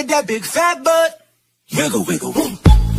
with that big fat butt. Wiggle, wiggle, boom.